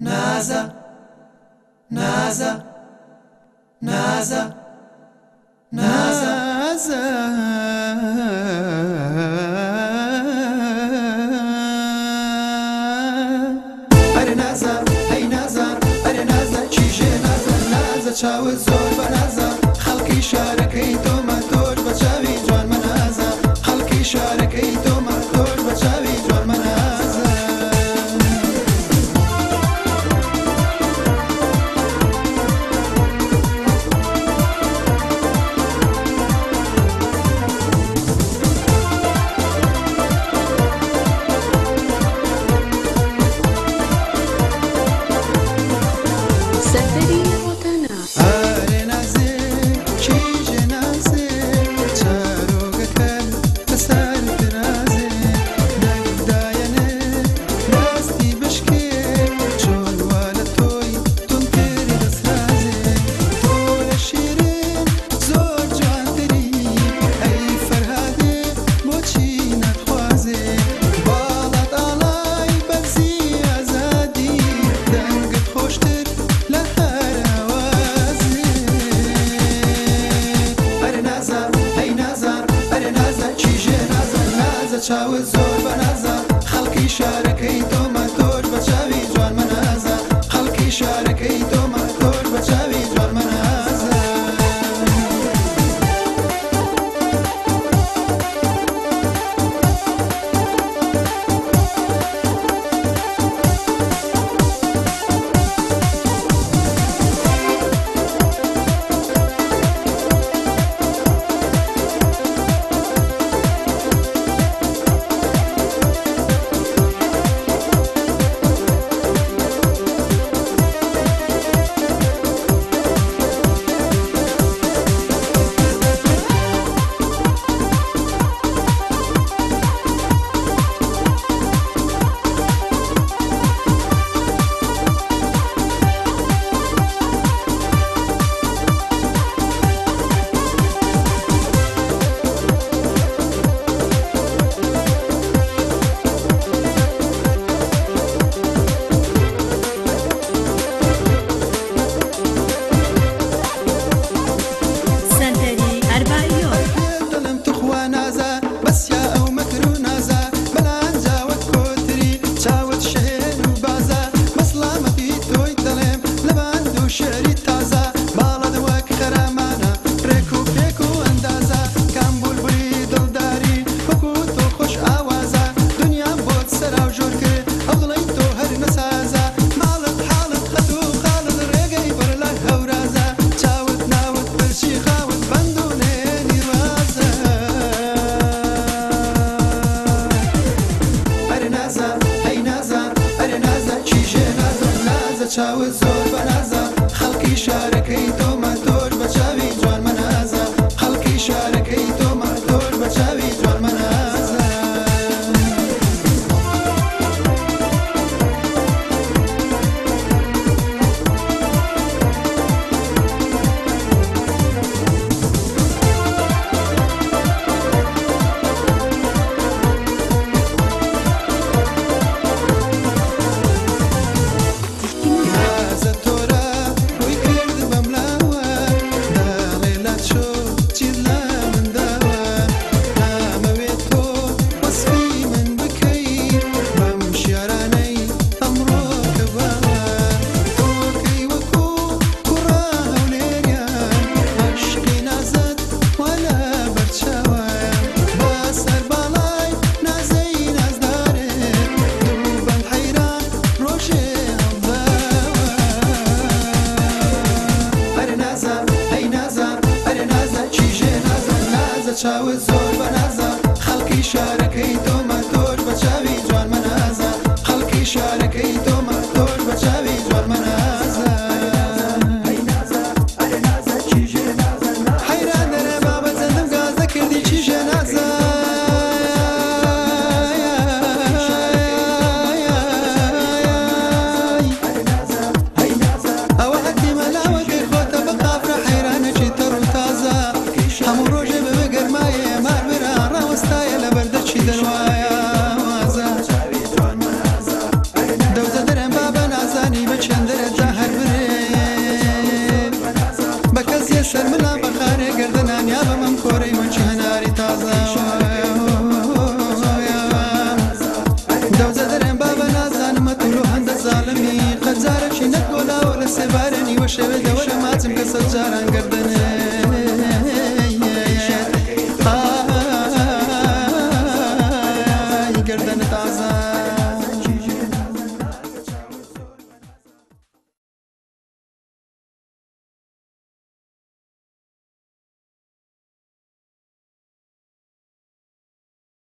نازە نازە نازە نازە ئەرێ نازە هەی نازە ئەرێ نازە چیژێ نازە نازە چاوت زۆر بە نازە خەڵکی شارەکەی تۆمە تۆش بە چاوی جوان مەنازە خەڵکی شارەکەی تۆمە تۆش بە چاوی جوان مەنازە چاوت زۆر بە نازە خەڵکی شارەکەی تۆمە تۆش بە چاوی جوان مەنازە خەڵکی شارەکەی تۆمە تۆش بە چاوی جوان مەنازە چاوت زۆر بە نازە خەڵکی شارەکەی تۆمە تۆش بە چاوی جوان